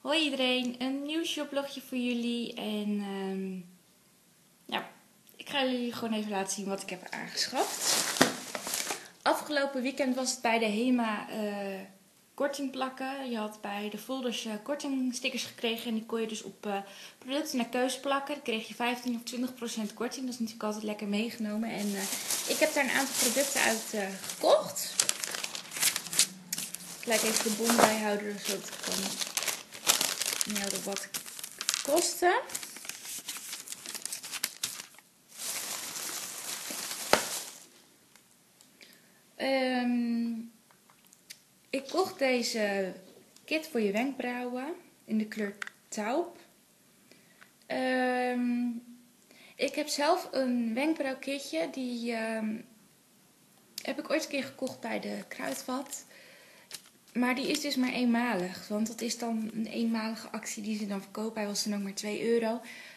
Hoi iedereen, een nieuw shoplogje voor jullie en ik ga jullie gewoon even laten zien wat ik heb aangeschaft. Afgelopen weekend was het bij de HEMA korting plakken. Je had bij de folders kortingstickers gekregen en die kon je dus op producten naar keuze plakken. Dan kreeg je 15 of 20% korting, dat is natuurlijk altijd lekker meegenomen. En ik heb daar een aantal producten uit gekocht. Ik laat even de bon bijhouden zodat ik kan melden wat het kostte. Ik kocht deze kit voor je wenkbrauwen in de kleur taupe. Ik heb zelf een wenkbrauwkitje, die heb ik ooit een keer gekocht bij de Kruidvat. Maar die is dus maar eenmalig, want dat is dan een eenmalige actie die ze dan verkopen. Hij was dan ook maar €2.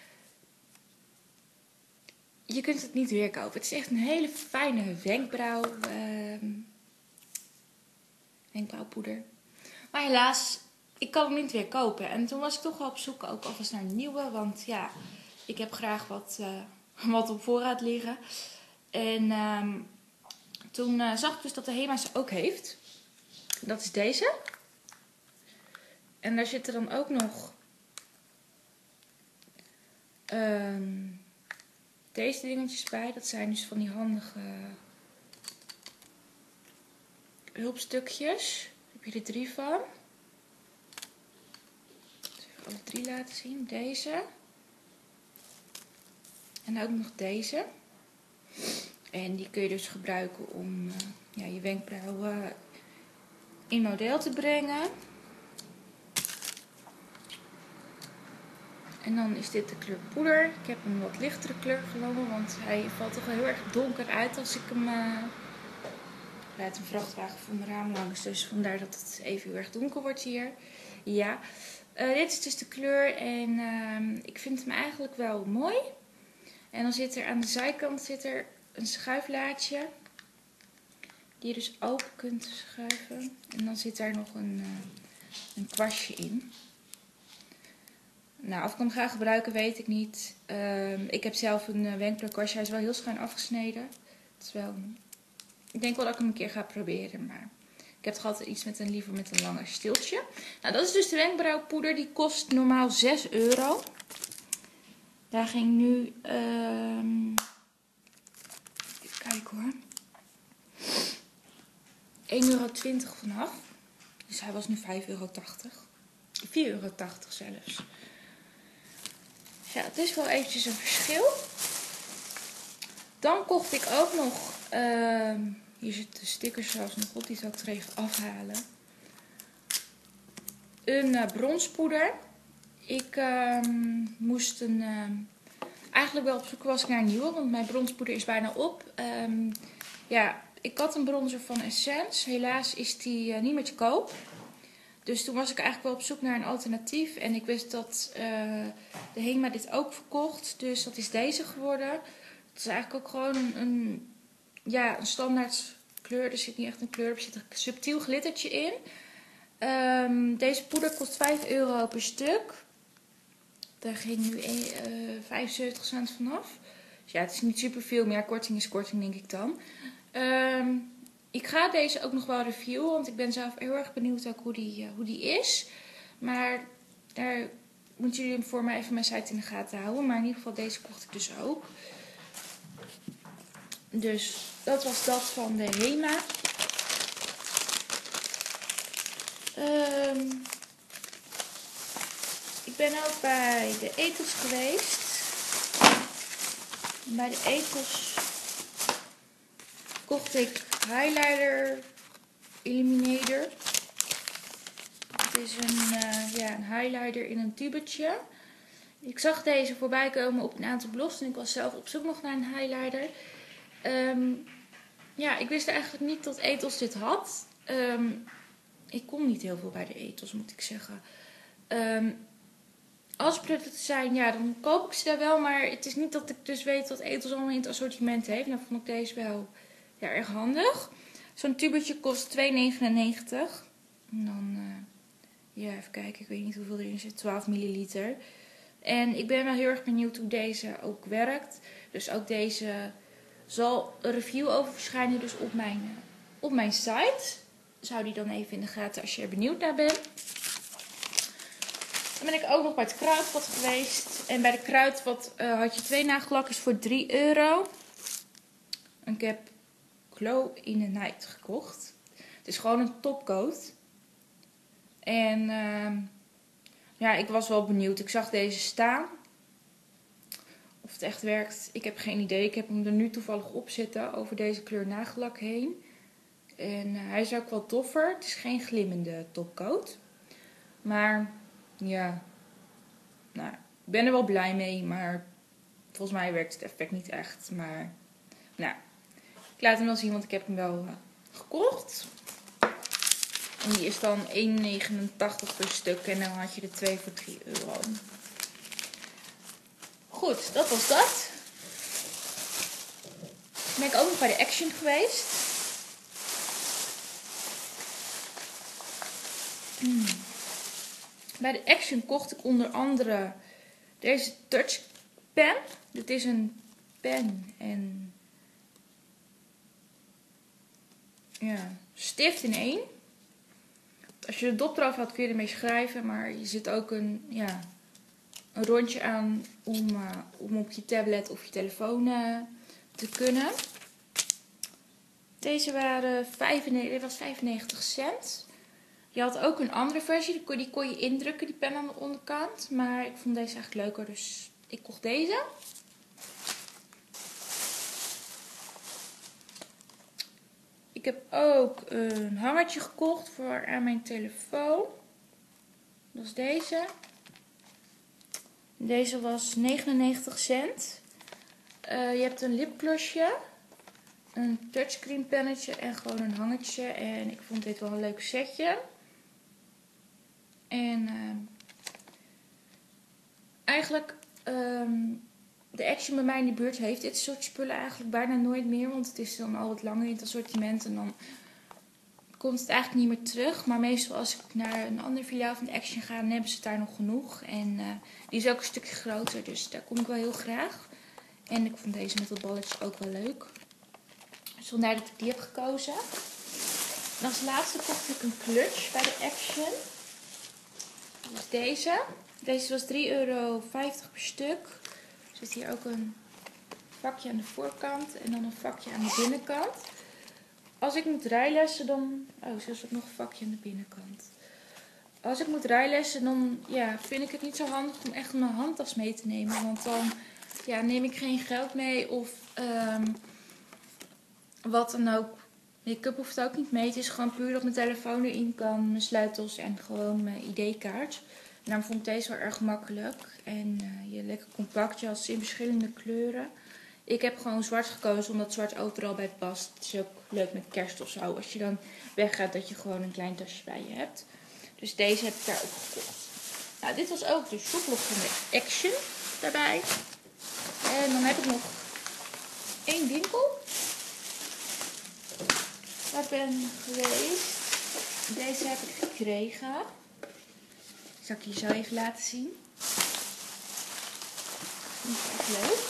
Je kunt het niet weer kopen. Het is echt een hele fijne wenkbrauwpoeder. Maar helaas, ik kan hem niet weer kopen. En toen was ik toch wel op zoek ook alvast naar een nieuwe. Want ja, ik heb graag wat op voorraad liggen. En toen zag ik dus dat de HEMA ze ook heeft. Dat is deze. En daar zitten dan ook nog deze dingetjes bij. Dat zijn dus van die handige hulpstukjes. Daar heb je er 3 van. Ik zal alle 3 laten zien. Deze. En ook nog deze. En die kun je dus gebruiken om je wenkbrauwen in model te brengen. En dan is dit de kleur poeder. Ik heb een wat lichtere kleur genomen, want hij valt toch wel heel erg donker uit als ik hem... Er rijdt een vrachtwagen voor mijn raam langs, dus vandaar dat het even heel erg donker wordt hier. Ja, dit is dus de kleur en ik vind hem eigenlijk wel mooi. En dan zit er aan de zijkant een schuiflaadje, die je dus open kunt schuiven. En dan zit daar nog een kwastje in. Nou, of ik hem ga gebruiken, weet ik niet. Ik heb zelf een wenkbrauwkwastje. Hij is wel heel schuin afgesneden. Het is wel... Ik denk wel dat ik hem een keer ga proberen. Maar ik heb toch altijd iets liever met een langer stiltje. Nou, dat is dus de wenkbrauwpoeder. Die kost normaal €6. Daar ging nu... even kijken hoor. €1,20 vanaf. Dus hij was nu €5,80. €4,80 zelfs. Ja, het is wel eventjes een verschil. Dan kocht ik ook nog... hier zitten de stickers zelfs nog op. Die zal ik er even afhalen. Een bronspoeder. Ik moest eigenlijk wel op zoek was ik naar een nieuwe. Want mijn bronspoeder is bijna op. Ik had een bronzer van Essence. Helaas is die niet meer te koop. Dus toen was ik eigenlijk wel op zoek naar een alternatief. En ik wist dat de HEMA dit ook verkocht. Dus dat is deze geworden. Het is eigenlijk ook gewoon een standaard kleur. Er zit niet echt een kleur op. Er zit een subtiel glittertje in. Deze poeder kost €5 per stuk. Daar ging nu 75 cent vanaf. Dus ja, het is niet super veel. Maar ja, korting is korting, denk ik dan. Ik ga deze ook nog wel reviewen, want ik ben zelf heel erg benieuwd ook hoe die is. Maar daar moeten jullie voor mij even mijn site in de gaten houden. Maar in ieder geval deze kocht ik dus ook. Dus dat was dat van de HEMA. Ik ben ook bij de Ethos geweest. Bij de Ethos kocht ik Highlighter Illuminator. Het is een highlighter in een tubetje. Ik zag deze voorbij komen op een aantal blogs en ik was zelf op zoek nog naar een highlighter. Ik wist eigenlijk niet dat Ethos dit had. Ik kom niet heel veel bij de Ethos, moet ik zeggen. Als producten zijn, dan koop ik ze daar wel. Maar het is niet dat ik dus weet wat Ethos allemaal in het assortiment heeft. Nou vond ik deze wel erg handig. Zo'n tubetje kost €2,99. En dan Ja, even kijken. Ik weet niet hoeveel erin zit. 12 milliliter. En ik ben wel heel erg benieuwd hoe deze ook werkt. Dus ook deze zal een review over verschijnen dus op mijn site. Zou die dan even in de gaten als je er benieuwd naar bent. Dan ben ik ook nog bij het Kruidvat geweest. En bij de Kruidvat had je 2 nagellakkers voor €3. En ik heb Glow in the Night gekocht. Het is gewoon een topcoat. En ja, ik was wel benieuwd. Ik zag deze staan. Of het echt werkt, ik heb geen idee. Ik heb hem er nu toevallig op zitten over deze kleur nagellak heen. En hij is ook wel toffer. Het is geen glimmende topcoat. Maar ja, nou, ik ben er wel blij mee. Maar volgens mij werkt het effect niet echt. Maar nou, ik laat hem wel zien, want ik heb hem wel gekocht. En die is dan €1,89 per stuk. En dan had je er 2 voor €3. Goed, dat was dat. Dan ben ik ook nog bij de Action geweest. Bij de Action kocht ik onder andere deze Touch pen. Dit is een pen en ja, stift in één. Als je de dop eraf had kun je ermee schrijven, maar je zit ook een rondje aan om op je tablet of je telefoon te kunnen. Deze waren 95 cent. Je had ook een andere versie, die kon je indrukken, die pen aan de onderkant. Maar ik vond deze eigenlijk leuker, dus ik kocht deze. Ik heb ook een hangertje gekocht voor aan mijn telefoon. Dat is deze. Deze was 99 cent. Je hebt een lipglossje, een touchscreen pennetje en gewoon een hangertje. En ik vond dit wel een leuk setje. En eigenlijk de Action bij mij in de buurt heeft dit soort spullen eigenlijk bijna nooit meer. Want het is dan al wat langer in het assortiment en dan komt het eigenlijk niet meer terug. Maar meestal als ik naar een andere filiaal van de Action ga, dan hebben ze het daar nog genoeg. En die is ook een stukje groter, dus daar kom ik wel heel graag. En ik vond deze met dat balletje ook wel leuk. Dus vandaar dat ik die heb gekozen. En als laatste kocht ik een clutch bij de Action. Dat is deze. Deze was €3,50 per stuk. Er zit hier ook een vakje aan de voorkant en dan een vakje aan de binnenkant. Als ik moet rijlessen dan... Oh, zo is ook nog een vakje aan de binnenkant. Als ik moet rijlessen dan vind ik het niet zo handig om echt mijn handtas mee te nemen. Want dan neem ik geen geld mee of wat dan ook. Make-up hoeft ook niet mee. Het is gewoon puur dat mijn telefoon erin kan, mijn sleutels en gewoon mijn ID-kaart. En daarom vond ik deze wel erg makkelijk. En lekker compact. Je had ze in verschillende kleuren. Ik heb gewoon zwart gekozen omdat zwart overal bij past. Het is ook leuk met kerst of zo. Als je dan weggaat dat je gewoon een klein tasje bij je hebt. Dus deze heb ik daar ook gekocht. Nou, dit was ook de shoplog van de Action daarbij. En dan heb ik nog 1 winkel waar ik ben geweest. Deze heb ik gekregen. Zal ik je zo even laten zien. Dat is echt leuk.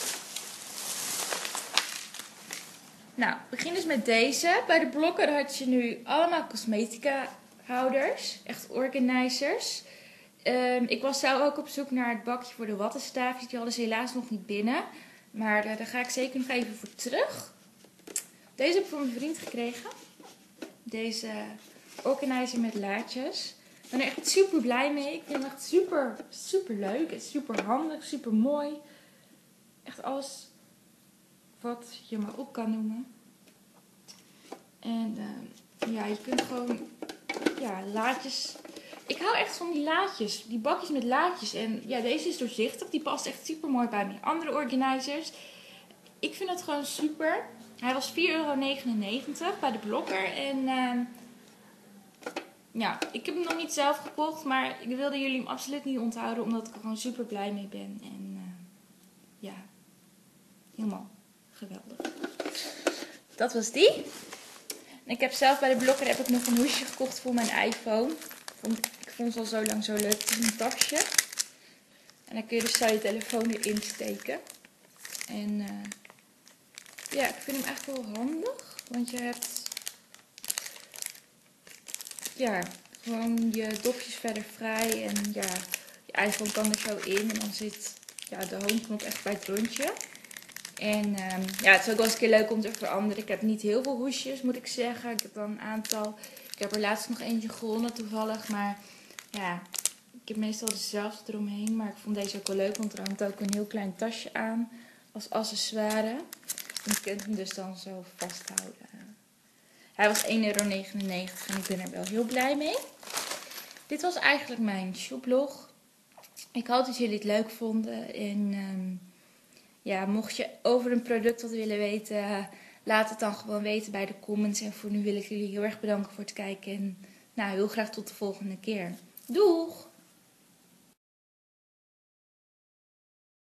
Nou, ik begin dus met deze. Bij de Blokker had je nu allemaal cosmetica houders. Echt organizers. Ik was zelf ook op zoek naar het bakje voor de wattenstaafjes. Die hadden ze helaas nog niet binnen. Maar daar ga ik zeker nog even voor terug. Deze heb ik voor mijn vriend gekregen. Deze organizer met laadjes. Ik ben er echt super blij mee. Ik vind hem echt super, super leuk. En super handig, super mooi. Echt alles wat je maar op kan noemen. En je kunt gewoon laadjes. Ik hou echt van die laadjes. Die bakjes met laadjes. En deze is doorzichtig. Die past echt super mooi bij mijn andere organizers. Ik vind het gewoon super. Hij was €4,99 bij de Blokker. En ik heb hem nog niet zelf gekocht. Maar ik wilde jullie hem absoluut niet onthouden. Omdat ik er gewoon super blij mee ben. En helemaal geweldig. Dat was die. En ik heb zelf bij de Blokker nog een hoesje gekocht voor mijn iPhone. Ik vond het al zo lang zo leuk. Het is een tasje. En dan kun je dus zo je telefoon erin steken. En ja, ik vind hem echt wel handig. Want je hebt ja, gewoon je dopjes verder vrij. En ja, je iPhone kan er zo in. En dan zit ja, de homeknop echt bij het rondje. En ja, het is ook wel eens een keer leuk om te veranderen. Ik heb niet heel veel hoesjes, moet ik zeggen. Ik heb wel een aantal. Ik heb er laatst nog eentje gewonnen toevallig. Maar ja, ik heb meestal dezelfde eromheen. Maar ik vond deze ook wel leuk, want er hangt ook een heel klein tasje aan als accessoire. En je kunt hem dus dan zo vasthouden. Hij was 1,99 euro en ik ben er wel heel blij mee. Dit was eigenlijk mijn shoplog. Ik hoop dat jullie het leuk vonden. En ja, mocht je over een product wat willen weten, laat het dan gewoon weten bij de comments. En voor nu wil ik jullie heel erg bedanken voor het kijken. En nou, heel graag tot de volgende keer. Doeg!